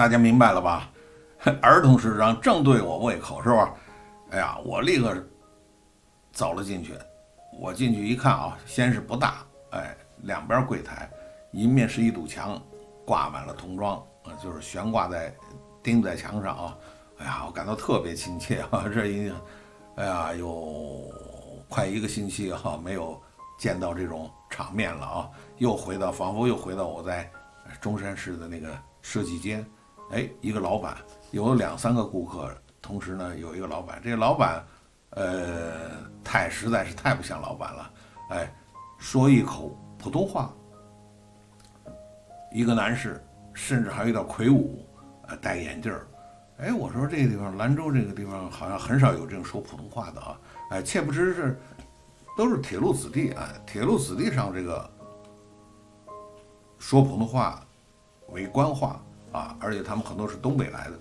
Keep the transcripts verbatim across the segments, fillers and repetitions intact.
大家明白了吧？儿童市场正对我胃口，是吧？哎呀，我立刻走了进去。我进去一看啊，先是不大，哎，两边柜台，一面是一堵墙，挂满了童装，啊，就是悬挂在钉在墙上啊。哎呀，我感到特别亲切啊！这已经，哎呀，有快一个星期啊，没有见到这种场面了啊！又回到，仿佛又回到我在中山市的那个设计间。哎，一个老板有两三个顾客，同时呢有一个老板，这个老板，呃，太实在是太不像老板了。哎，说一口普通话，一个男士，甚至还有点魁梧，呃，戴眼镜儿。哎，我说这个地方，兰州这个地方好像很少有这种说普通话的啊！哎，切不知是都是铁路子弟啊，铁路子弟上这个说普通话为官话啊，而且他们很多是东北来的。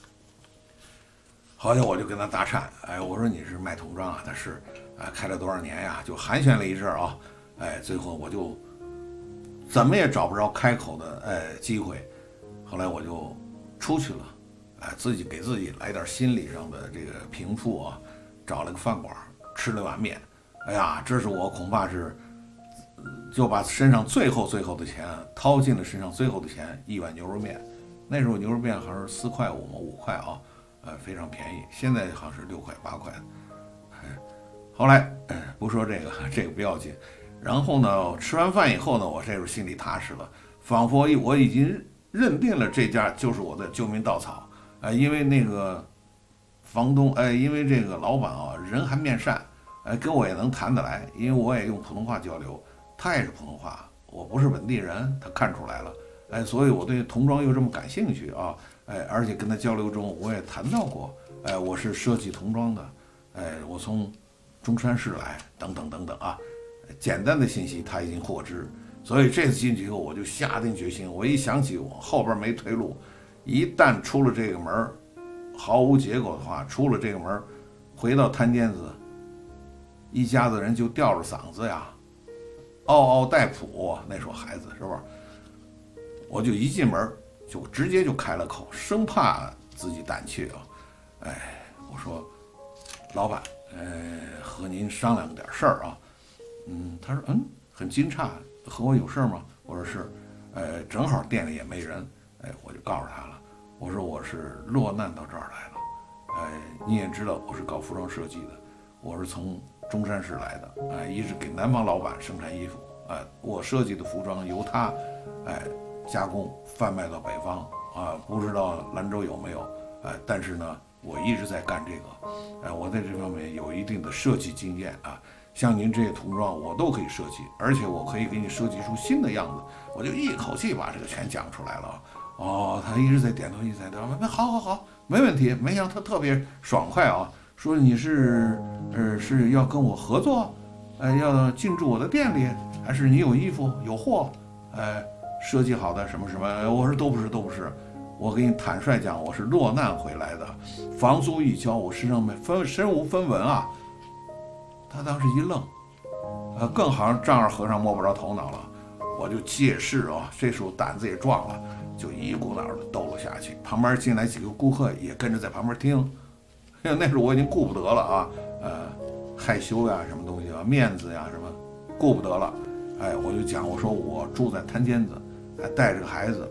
好像我就跟他搭讪，哎，我说你是卖童装啊？他是，哎，开了多少年呀？就寒暄了一阵啊，哎，最后我就怎么也找不着开口的哎机会，后来我就出去了。哎，自己给自己来点心理上的这个平复啊，找了个饭馆吃了碗面。哎呀，这是我恐怕是就把身上最后最后的钱掏进了身上最后的钱，一碗牛肉面。那时候牛肉面好像是四块五嘛，五块啊，呃，非常便宜。现在好像是六块八块。哎，后来、哎、不说这个，这个不要紧。然后呢，吃完饭以后呢，我这时候心里踏实了，仿佛我已经认定了这家就是我的救命稻草。哎，因为那个房东，哎，因为这个老板啊，人还面善，哎，跟我也能谈得来，因为我也用普通话交流，他也是普通话，我不是本地人，他看出来了，哎，所以我对童装又这么感兴趣啊，哎，而且跟他交流中，我也谈到过，哎，我是设计童装的，哎，我从中山市来，等等等等啊，简单的信息他已经获知，所以这次进去以后，我就下定决心，我一想起我后边没退路。一旦出了这个门，毫无结果的话，出了这个门，回到摊间子，一家子人就吊着嗓子呀，嗷嗷待哺。那时候孩子是不是？我就一进门就直接就开了口，生怕自己胆怯啊。哎，我说，老板，呃，和您商量点事儿啊。嗯，他说，嗯，很惊诧，和我有事儿吗？我说是，呃，正好店里也没人。哎，我就告诉他了，我说我是落难到这儿来了，哎，你也知道我是搞服装设计的，我是从中山市来的，哎，一直给南方老板生产衣服，哎，我设计的服装由他，哎，加工贩卖到北方，啊，不知道兰州有没有，哎，但是呢，我一直在干这个，哎，我在这方面有一定的设计经验啊。像您这些童装我都可以设计，而且我可以给你设计出新的样子，我就一口气把这个全讲出来了。哦，他一直在点头，一直在点头。那好好好，没问题。没想到他特别爽快啊，说你是呃是要跟我合作，呃要进驻我的店里，还是你有衣服有货，呃设计好的什么什么？我说都不是都不是，我给你坦率讲，我是落难回来的，房租一交，我身上没分身无分文啊。他当时一愣，呃，更好像丈二和尚摸不着头脑了。我就借势啊，这时候胆子也壮了，就一股脑的兜了下去。旁边进来几个顾客也跟着在旁边听，那时候我已经顾不得了啊，呃，害羞呀，什么东西啊，面子呀，什么，顾不得了。哎，我就讲，我说我住在摊间子，还带着个孩子，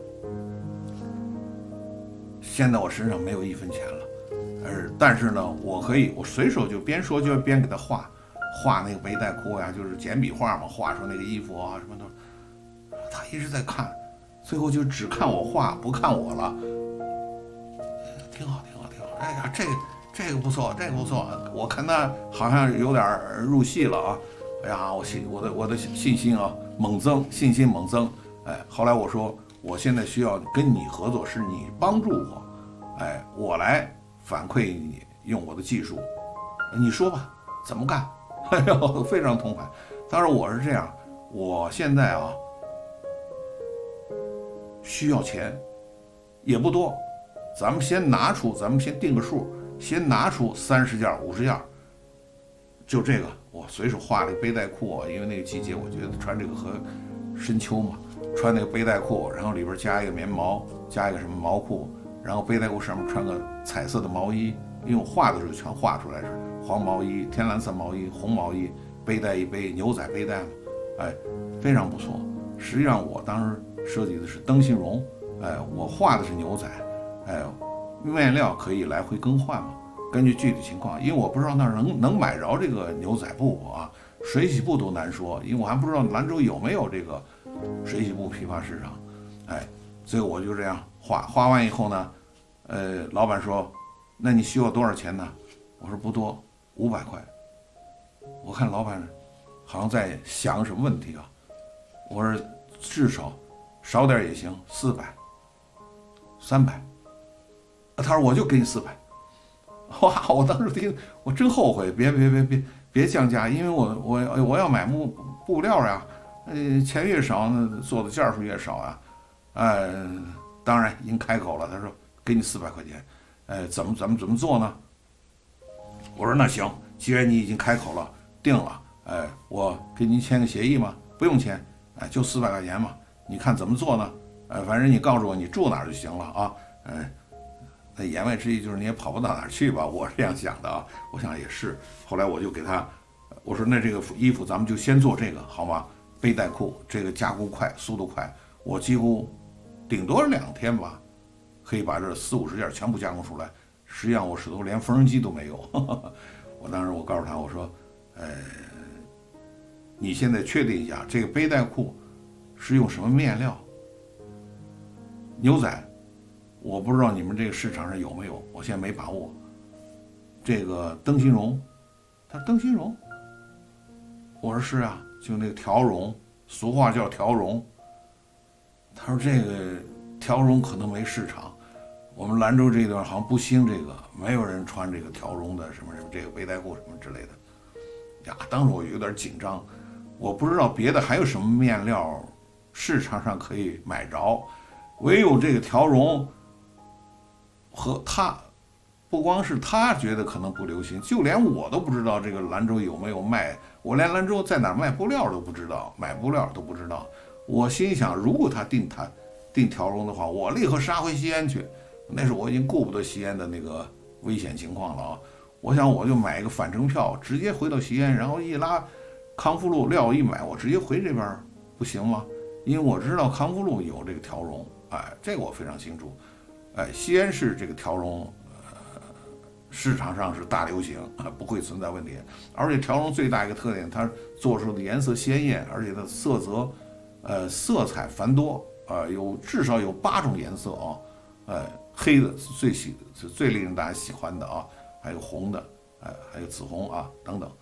现在我身上没有一分钱了，而但是呢，我可以，我随手就边说就边给他画。画那个背带裤呀，就是简笔画嘛，画出那个衣服啊什么的。他一直在看，最后就只看我画，不看我了。挺好，挺好，挺好。哎呀，这个这个不错，这个不错。我看他好像有点入戏了啊。哎呀，我信我的我的信心啊猛增，信心猛增。哎，后来我说，我现在需要跟你合作，是你帮助我，哎，我来反馈你，用我的技术，你说吧，怎么干？哎呦，非常痛快。当然我是这样，我现在啊需要钱，也不多，咱们先拿出，咱们先定个数，先拿出三十件、五十件，就这个，我随手画了一个背带裤啊，因为那个季节我觉得穿这个和深秋嘛，穿那个背带裤，然后里边加一个棉毛，加一个什么毛裤， 然后背带裤上面穿个彩色的毛衣，因为我画的时候全画出来是黄毛衣、天蓝色毛衣、红毛衣，背带一背，牛仔背带嘛，哎，非常不错。实际上我当时设计的是灯芯绒，哎，我画的是牛仔，哎，面料可以来回更换嘛，根据具体情况，因为我不知道那儿能能买着这个牛仔布不啊，水洗布都难说，因为我还不知道兰州有没有这个水洗布批发市场，哎，所以我就这样画，画完以后呢，呃，老板说，那你需要多少钱呢？我说不多，五百块。我看老板好像在想什么问题啊，我说至少少点也行，四百、三百。他说我就给你四百。哇！我当时听，我真后悔，别别别别别降价，因为我我我要买布布料呀，呃，钱越少，那做的件数越少啊，呃，当然已经开口了，他说给你四百块钱，呃，怎么怎么怎么做呢？我说那行，既然你已经开口了，定了，哎，我给您签个协议吗？不用签，哎，就四百块钱嘛，你看怎么做呢？呃，反正你告诉我你住哪儿就行了啊，嗯。那言外之意就是你也跑不到哪儿去吧，我是这样想的啊。我想也是，后来我就给他，我说那这个衣服咱们就先做这个好吗？背带裤这个加工快，速度快，我几乎顶多两天吧，可以把这四五十件全部加工出来。实际上我手头连缝纫机都没有。我当时我告诉他，我说，呃，你现在确定一下这个背带裤是用什么面料？牛仔。我不知道你们这个市场上有没有，我现在没把握。这个灯芯绒，他说灯芯绒，我说是啊，就那个条绒，俗话叫条绒。他说这个条绒可能没市场，我们兰州这段好像不兴这个，没有人穿这个条绒的什么什么这个背带裤什么之类的。呀，当时我有点紧张，我不知道别的还有什么面料市场上可以买着，唯有这个条绒。和他，不光是他觉得可能不流行，就连我都不知道这个兰州有没有卖，我连兰州在哪儿卖布料都不知道，买布料都不知道。我心想，如果他订他订条绒的话，我立刻杀回西安去。那时候我已经顾不得西安的那个危险情况了啊！我想我就买一个返程票，直接回到西安，然后一拉康复路料一买，我直接回这边，不行吗？因为我知道康复路有这个条绒，哎，这个我非常清楚。哎，西安市这个条绒，呃，市场上是大流行啊，不会存在问题。而且条绒最大一个特点，它做出的颜色鲜艳，而且它色泽，呃，色彩繁多啊、呃，有至少有八种颜色啊，呃，黑的是最喜是最令人大家喜欢的啊，还有红的，哎、呃，还有紫红啊等等。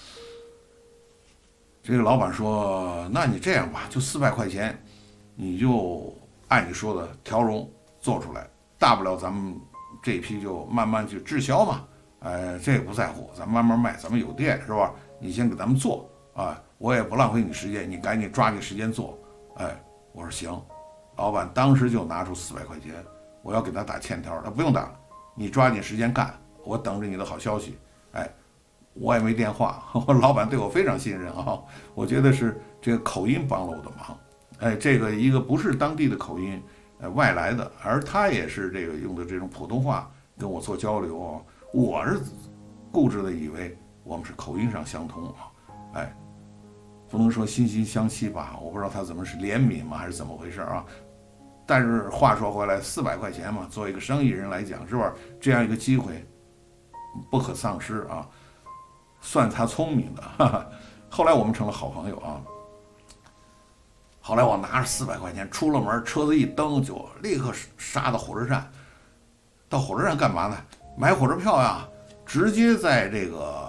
这个老板说：“那你这样吧，就四百块钱，你就按你说的条绒做出来。”大不了咱们这一批就慢慢去滞销嘛，呃，这个不在乎，咱们慢慢卖，咱们有店是吧？你先给咱们做啊，我也不浪费你时间，你赶紧抓紧时间做。哎，我说行，老板当时就拿出四百块钱，我要给他打欠条，他不用打，你抓紧时间干，我等着你的好消息。哎，我也没电话，我老板对我非常信任啊，我觉得是这个口音帮了我的忙。哎，这个一个不是当地的口音。呃，外来的，而他也是这个用的这种普通话跟我做交流啊，我是固执的以为我们是口音上相通啊，哎，不能说惺惺相惜吧，我不知道他怎么是怜悯嘛，还是怎么回事啊？但是话说回来，四百块钱嘛，作为一个生意人来讲，是吧？这样一个机会不可丧失啊，算他聪明的。哈哈，后来我们成了好朋友啊。后来我拿着四百块钱出了门，车子一蹬就立刻杀到火车站。到火车站干嘛呢？买火车票呀！直接在这个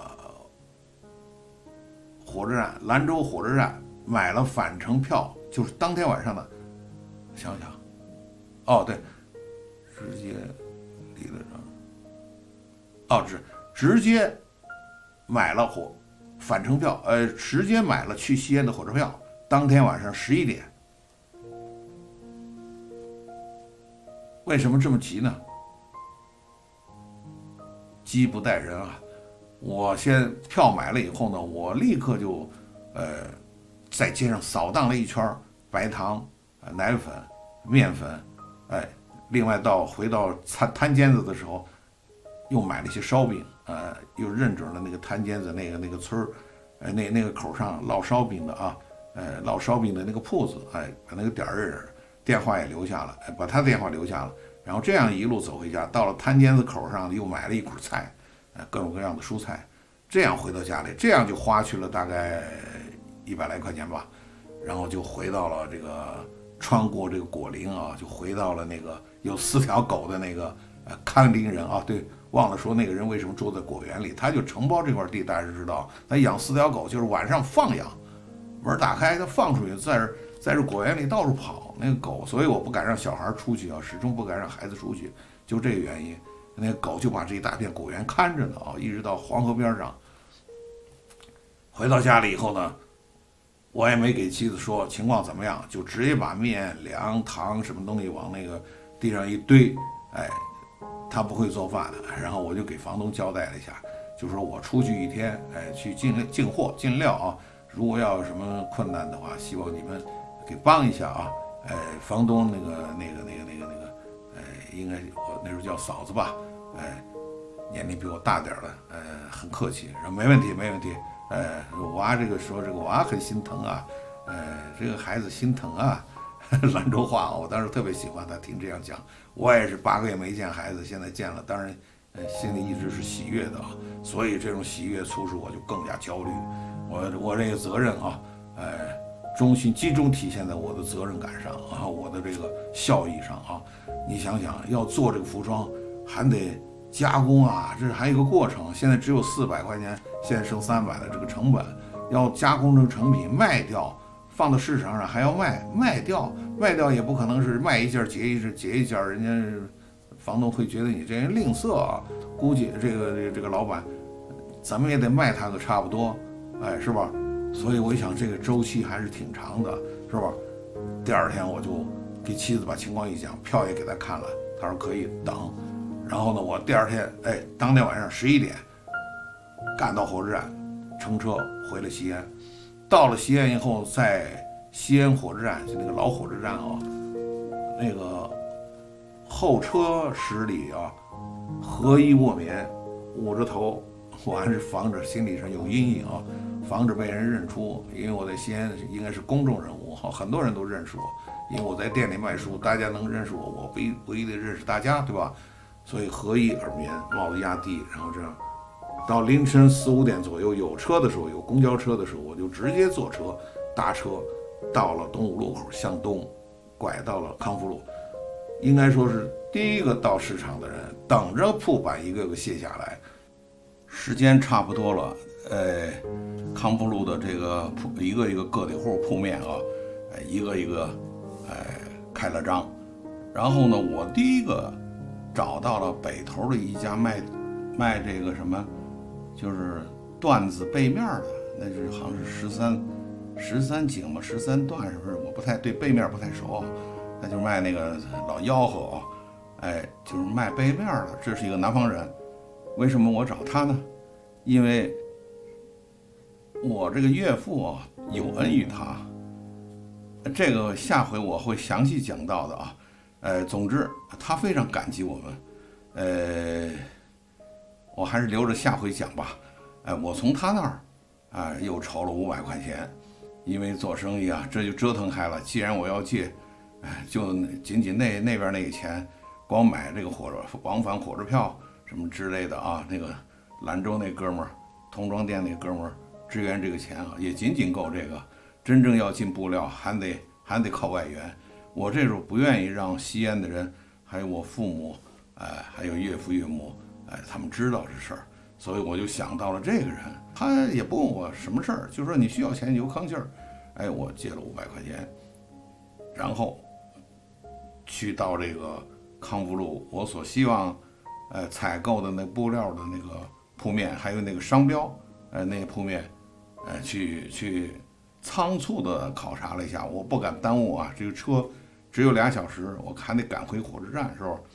火车站，兰州火车站买了返程票，就是当天晚上的。想想，哦对，直接离了这，哦直直接买了火返程票，呃，直接买了去西安的火车票。当天晚上十一点，为什么这么急呢？急不待人啊！我先票买了以后呢，我立刻就，呃，在街上扫荡了一圈，白糖、奶粉、面粉，哎， 另外到回到摊摊煎子的时候，又买了一些烧饼，呃，又认准了那个摊煎子那个那个村儿，呃，那那个口上烙烧饼的啊，呃，烙烧饼的那个铺子，哎，把那个点儿认识，电话也留下了，哎，把他的电话留下了，然后这样一路走回家，到了摊煎子口上又买了一捆菜，呃，各种各样的蔬菜，这样回到家里，这样就花去了大概一百来块钱吧，然后就回到了这个。穿过这个果林啊，就回到了那个有四条狗的那个呃看林人啊。对，忘了说那个人为什么住在果园里，他就承包这块地，大家知道，他养四条狗，就是晚上放养，门打开他放出去，在这在这果园里到处跑那个狗，所以我不敢让小孩出去啊，始终不敢让孩子出去，就这个原因，那个狗就把这一大片果园看着呢啊，一直到黄河边上。回到家里以后呢。我也没给妻子说情况怎么样，就直接把面、粮、糖什么东西往那个地上一堆，哎，他不会做饭的，然后我就给房东交代了一下，就说我出去一天，哎，去进进货进料啊，如果要有什么困难的话，希望你们给帮一下啊，哎，房东那个那个那个那个那个，哎，应该我那时候叫嫂子吧，哎，年龄比我大点了，呃，很客气，说没问题没问题。呃，娃这个说这个娃很心疼啊，呃，这个孩子心疼啊，兰州话我当时特别喜欢他听这样讲。我也是八个月没见孩子，现在见了，当然，呃，心里一直是喜悦的啊。所以这种喜悦促使我就更加焦虑。我我这个责任啊，呃，中心集中体现在我的责任感上啊，我的这个效益上啊。你想想，要做这个服装，还得。加工啊，这还有一个过程。现在只有四百块钱，现在剩三百的这个成本，要加工成成品卖掉，放到市场上还要卖，卖掉卖掉也不可能是卖一件结一件结一件，人家房东会觉得你这人吝啬啊。估计这个这个这个老板，咱们也得卖他个差不多，哎，是吧？所以我一想，这个周期还是挺长的，是吧？第二天我就给妻子把情况一讲，票也给他看了，他说可以等。然后呢，我第二天，哎，当天晚上十一点，赶到火车站，乘车回了西安。到了西安以后，在西安火车站，就那个老火车站啊，那个候车室里啊，合衣卧眠，捂着头，我还是防着心理上有阴影啊，防止被人认出。因为我在西安应该是公众人物，很多人都认识我，因为我在店里卖书，大家能认识我，我不一不一定认识大家，对吧？所以合衣而眠，帽子压低，然后这样，到凌晨四五点左右有车的时候，有公交车的时候，我就直接坐车搭车到了东五路口，向东拐到了康复路。应该说是第一个到市场的人，等着铺板一个个卸下来。时间差不多了，呃，康复路的这个铺一个一个个体户铺面啊，呃，一个一个，呃，开了张。然后呢，我第一个。找到了北头的一家卖卖这个什么，就是缎子背面的，那是好像是十三十三井嘛，十三缎是不是？我不太对背面不太熟，那就卖那个老吆喝，哎，就是卖背面的。这是一个南方人，为什么我找他呢？因为我这个岳父啊有恩于他，这个下回我会详细讲到的啊。呃，总之他非常感激我们，呃，我还是留着下回讲吧。哎，我从他那儿啊、呃、又筹了五百块钱，因为做生意啊这就折腾开了。既然我要借，哎，就仅仅那那边那个钱，光买这个火车往返火车票什么之类的啊，那个兰州那哥们儿，童装店那哥们儿支援这个钱啊，也仅仅够这个。真正要进布料，还得还得靠外援。我这时候不愿意让西安的人，还有我父母，哎，还有岳父岳母，哎，他们知道这事儿，所以我就想到了这个人，他也不问我什么事儿，就说你需要钱你就吭气儿，哎，我借了五百块钱，然后去到这个康复路，我所希望，呃，采购的那布料的那个铺面，还有那个商标，呃，那个铺面，呃，去去仓促的考察了一下，我不敢耽误啊，这个车。只有俩小时，我还得赶回火车站，是吧？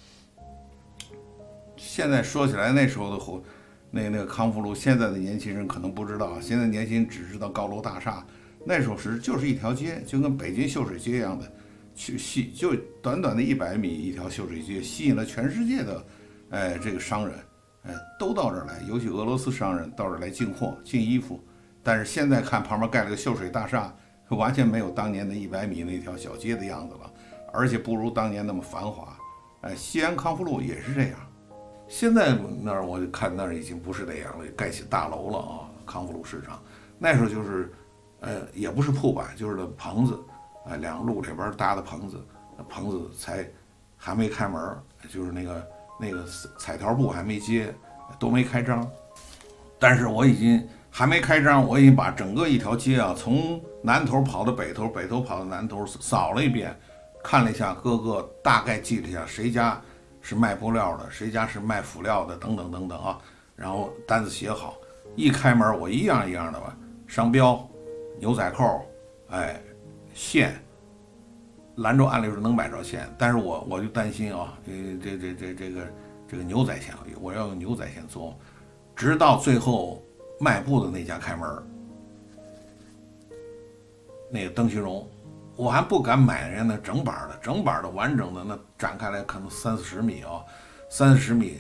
现在说起来，那时候的火，那那个康复路，现在的年轻人可能不知道，现在年轻人只知道高楼大厦。那时候是就是一条街，就跟北京秀水街一样的， 去吸，就短短的一百米一条秀水街，吸引了全世界的，哎，这个商人，哎，都到这儿来，尤其俄罗斯商人到这儿来进货、进衣服。但是现在看旁边盖了个秀水大厦，完全没有当年的一百米那条小街的样子了，而且不如当年那么繁华。哎，西安康复路也是这样。现在那儿我看那儿已经不是那样了，盖起大楼了啊！康复路市场那时候就是，呃，也不是铺板，就是那棚子，哎、呃，两路这边搭的棚子，棚子才还没开门，就是那个那个彩条布还没接，都没开张。但是我已经还没开张，我已经把整个一条街啊，从南头跑到北头，北头跑到南头，扫了一遍，看了一下各个，大概记了一下谁家是卖布料的，谁家是卖辅料的，等等等等啊，然后单子写好，一开门我一样一样的吧，商标、牛仔扣，哎，线，兰州按理说能买着线，但是我我就担心啊，这这这这个这个牛仔线，我要用牛仔线做，直到最后卖布的那家开门，那个邓旭荣。我还不敢买人家那整板的，整板的完整的那展开来可能三四十米啊，三四十米，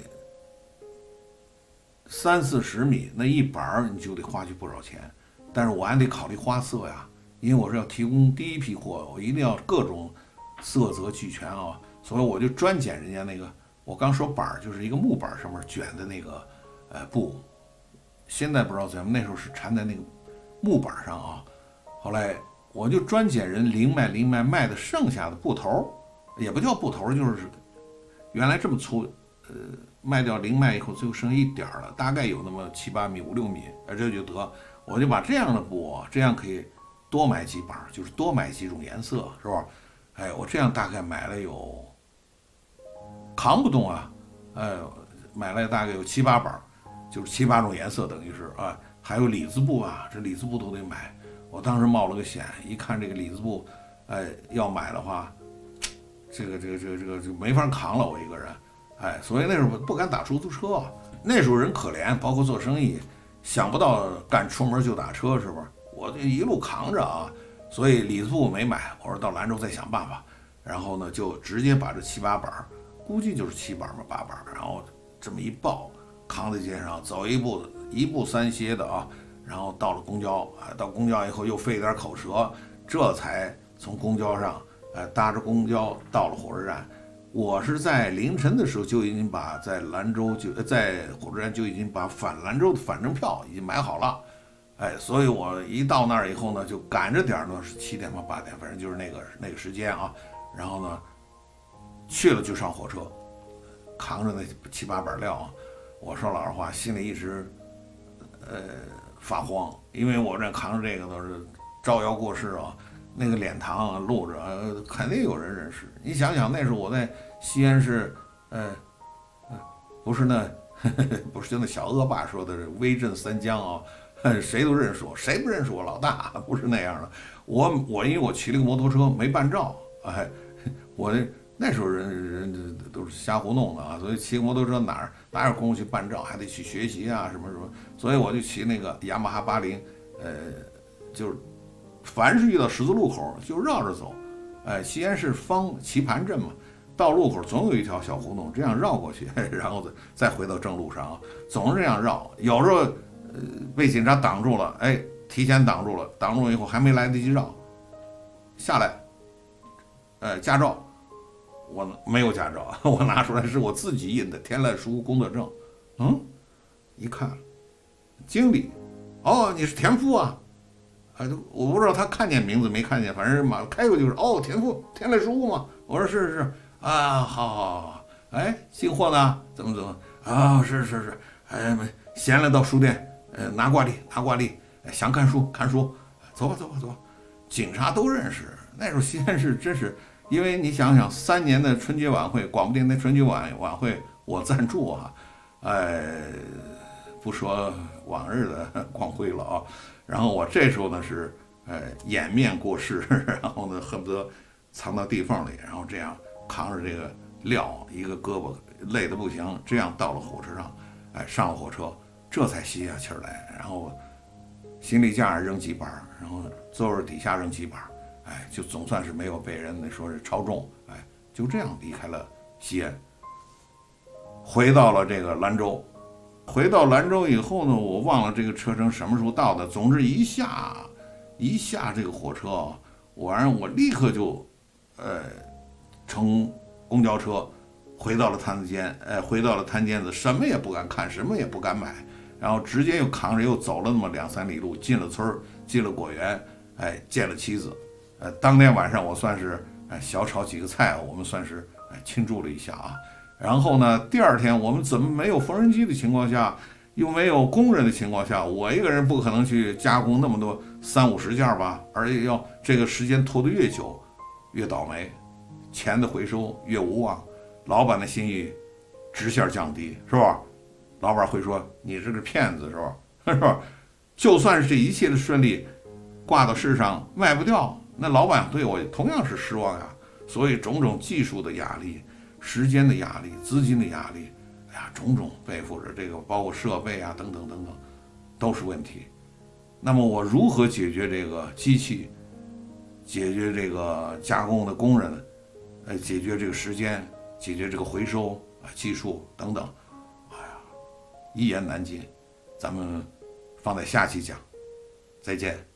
三四十米那一板你就得花去不少钱，但是我还得考虑花色呀，因为我是要提供第一批货，我一定要各种色泽俱全啊，所以我就专捡人家那个，我刚说板就是一个木板上面卷的那个呃布，现在不知道怎么，那时候是缠在那个木板上啊，后来。我就专捡人零卖零卖卖的剩下的布头，也不叫布头，就是原来这么粗，呃，卖掉零卖以后，最后剩一点了，大概有那么七八米、五六米，呃，这就得，我就把这样的布，这样可以多买几板，就是多买几种颜色，是吧？哎，我这样大概买了有，扛不动啊，呃，买了大概有七八板，就是七八种颜色，等于是啊，还有里子布啊，这里子布都得买。我当时冒了个险，一看这个里子布，哎，要买的话，这个这个这个这个就没法扛了，我一个人，哎，所以那时候不敢打出租车啊。那时候人可怜，包括做生意，想不到干出门就打车，是不是？我就一路扛着啊，所以里子布没买，我说到兰州再想办法。然后呢，就直接把这七八板，估计就是七板吧八板，然后这么一抱，扛在街上走一步一步三歇的啊。然后到了公交啊，到公交以后又费点口舌，这才从公交上，呃，搭着公交到了火车站。我是在凌晨的时候就已经把在兰州就在火车站就已经把返兰州的返程票已经买好了，哎，所以我一到那儿以后呢，就赶着点呢，是七点吧八点，反正就是那个那个时间啊。然后呢，去了就上火车，扛着那七八板料啊。我说老实话，心里一直，呃。发慌，因为我这扛着这个都是招摇过市啊，那个脸堂啊露着、呃，肯定有人认识。你想想，那时候我在西安市，呃，不是那呵呵不是就那小恶霸说的威震三江啊，谁都认识我，谁不认识我老大？不是那样的。我我因为我骑了个摩托车没办照，哎，我这。那时候人人都是瞎胡弄的啊，所以骑个摩托车哪儿哪有功夫去办照，还得去学习啊什么什么，所以我就骑那个雅马哈八零，呃，就是凡是遇到十字路口就绕着走，哎，西安市方棋盘镇嘛，到路口总有一条小胡同，这样绕过去，然后再再回到正路上啊，总是这样绕，有时候呃被警察挡住了，哎，提前挡住了，挡住了以后还没来得及绕，下来，呃，驾照。我没有驾照，我拿出来是我自己印的天籁书屋工作证。嗯，一看，经理，哦，你是田富啊？啊，我不知道他看见名字没看见，反正马开过就是哦，田富，天籁书屋嘛。我说是是是啊，好好好。哎，进货呢？怎么怎么？啊、哦，是是是。哎，闲了到书店，呃，拿挂历拿挂历，想看书看书，走吧走吧走吧。警察都认识，那时候西安市真是。因为你想想，三年的春节晚会，广播电台春节晚晚会，我赞助啊，哎，不说往日的光辉了啊。然后我这时候呢是，呃，掩面过世，然后呢恨不得藏到地缝里，然后这样扛着这个料，一个胳膊累得不行，这样到了火车上，哎，上了火车，这才吸下气儿来。然后行李架扔几板，然后座位底下扔几板。 哎，就总算是没有被人说是超重，哎，就这样离开了西安，回到了这个兰州。回到兰州以后呢，我忘了这个车程什么时候到的。总之一下一下这个火车，我然我立刻就，呃，乘公交车回到了摊子间，呃，回到了摊间子，什么也不敢看，什么也不敢买，然后直接又扛着又走了那么两三里路，进了村儿，进了果园，哎，见了妻子，呃，当天晚上我算是哎小炒几个菜，我们算是哎庆祝了一下啊。然后呢，第二天我们怎么没有缝纫机的情况下，又没有工人的情况下，我一个人不可能去加工那么多三五十件吧，而且要这个时间拖得越久，越倒霉，钱的回收越无望，老板的心意直线降低，是吧？老板会说你这个骗子，是吧？是吧？就算是这一切的顺利，挂到市上卖不掉，那老板对我同样是失望呀。所以种种技术的压力。时间的压力，资金的压力，哎呀，种种背负着这个，包括设备啊，等等等等，都是问题。那么我如何解决这个机器，解决这个加工的工人，呃，解决这个时间，解决这个回收啊，技术等等，哎呀，一言难尽。咱们放在下期讲，再见。